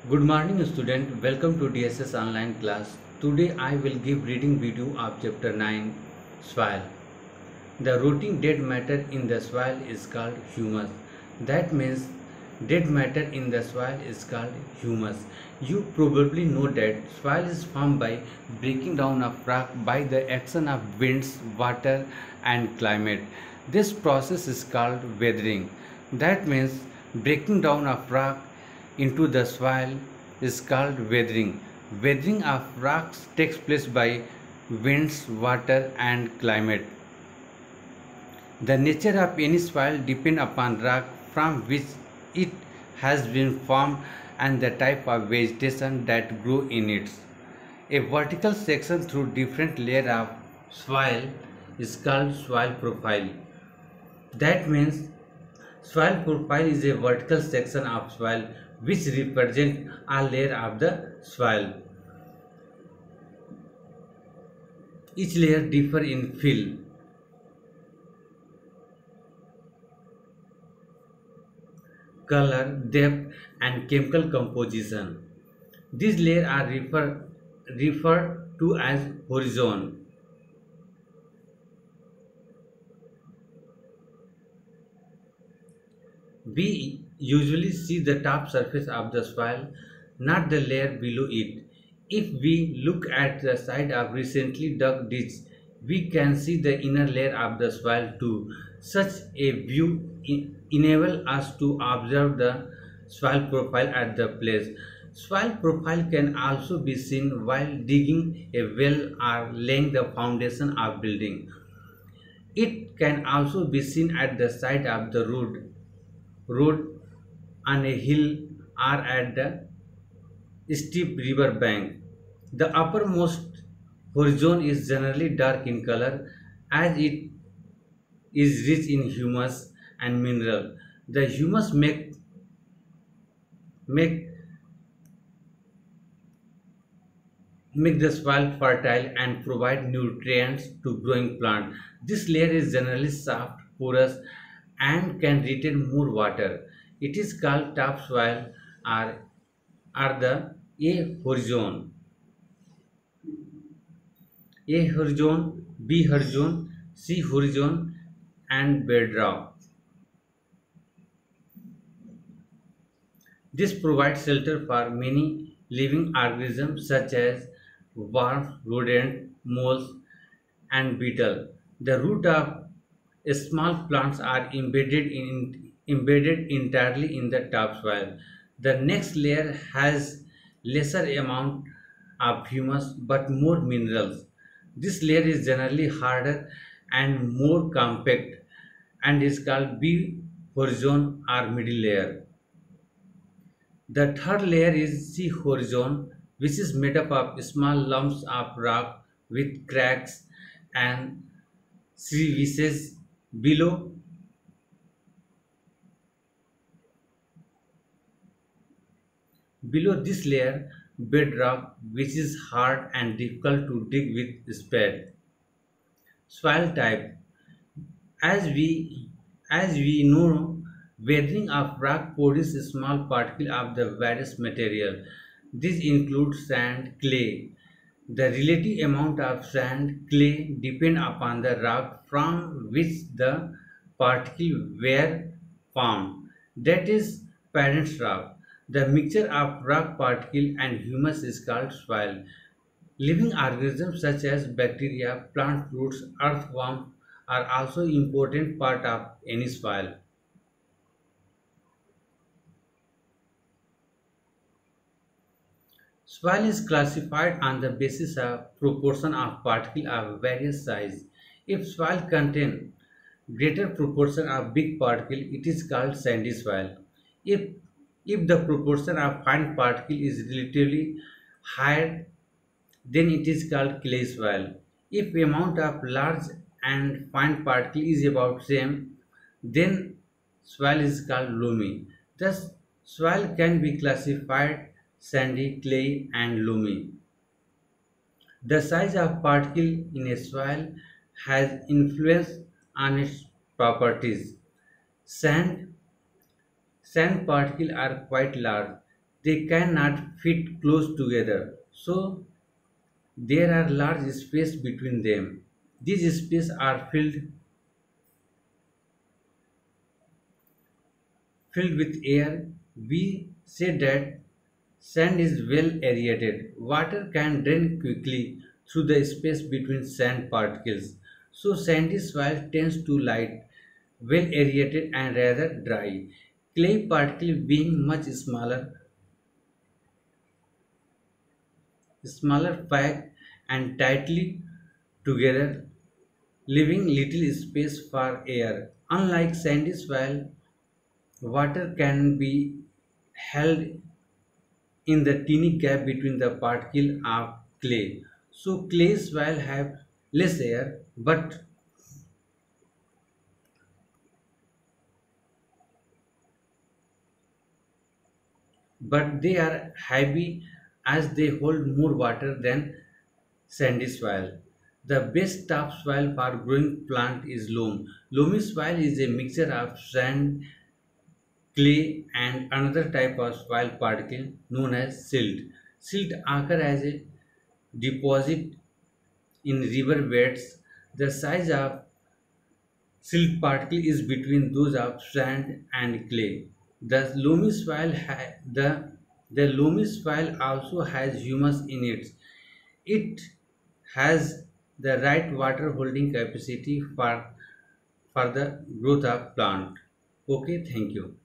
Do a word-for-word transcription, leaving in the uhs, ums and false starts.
Good morning student, welcome to D S S online class. Today I will give reading video of chapter nine soil. The rotting dead matter in the soil is called humus. That means dead matter in the soil is called humus. You probably know that soil is formed by breaking down of rock by the action of winds, water and climate. This process is called weathering. That means breaking down of rock into the soil is called weathering. Weathering of rocks takes place by winds, water and climate. The nature of any soil depends upon rock from which it has been formed and the type of vegetation that grow in it. A vertical section through different layers of soil is called soil profile. That means soil profile is a vertical section of soil which represents a layer of the soil. Each layer differs in fill, color, depth and chemical composition. These layers are refer, referred to as horizon. We usually see the top surface of the soil, not the layer below it. If we look at the side of recently dug ditch, we can see the inner layer of the soil too. Such a view enables us to observe the soil profile at the place. Soil profile can also be seen while digging a well or laying the foundation of building. It can also be seen at the side of the road road on a hill or at the steep river bank. The uppermost horizon is generally dark in color as it is rich in humus and mineral. The humus make make make the soil fertile and provide nutrients to growing plant. This layer is generally soft, porous and can retain more water. It is called topsoil or, or the A horizon. A horizon, B horizon, C horizon and bedrock. This provides shelter for many living organisms such as worms, rodents, moles and beetle. The root of small plants are embedded in embedded entirely in the topsoil. The next layer has lesser amount of humus but more minerals. This layer is generally harder and more compact and is called B horizon or middle layer. The third layer is C horizon, which is made up of small lumps of rock with cracks and crevices below. Below this layer, bedrock, which is hard and difficult to dig with spade. Soil type. As we as we know, weathering of rock produces small particles of the various material. This includes sand, clay. The relative amount of sand, clay depend upon the rock from which the particles were formed. That is parent rock. The mixture of rock particle and humus is called soil. Living organisms such as bacteria, plant roots, earthworms are also important part of any soil. Soil is classified on the basis of proportion of particles of various size. If soil contains greater proportion of big particle, it is called sandy soil. If if the proportion of fine particle is relatively higher, then it is called clay soil. If amount of large and fine particle is about same, then soil is called loamy. Thus, soil can be classified sandy, clay, and loamy. The size of particle in a soil has influence on its properties. Sand Sand particles are quite large. they cannot fit close together, so there are large space between them. These spaces are filled filled with air. We say that sand is well aerated. Water can drain quickly through the space between sand particles. So sandy soil tends to light, well aerated and rather dry. Clay particles being much smaller, smaller packed and tightly together, leaving little space for air. Unlike sandy soil, water can be held in the teeny gap between the particle of clay. So clay soil have less air, but but they are heavy as they hold more water than sandy soil. The best topsoil for growing plant is loam. Loamy soil is a mixture of sand, clay, and another type of soil particle known as silt. Silt occur as a deposit in river beds. The size of silt particle is between those of sand and clay. The loamy soil, ha- the, the loamy soil also has humus in it. It has the right water holding capacity for, for the growth of plant. Okay, thank you.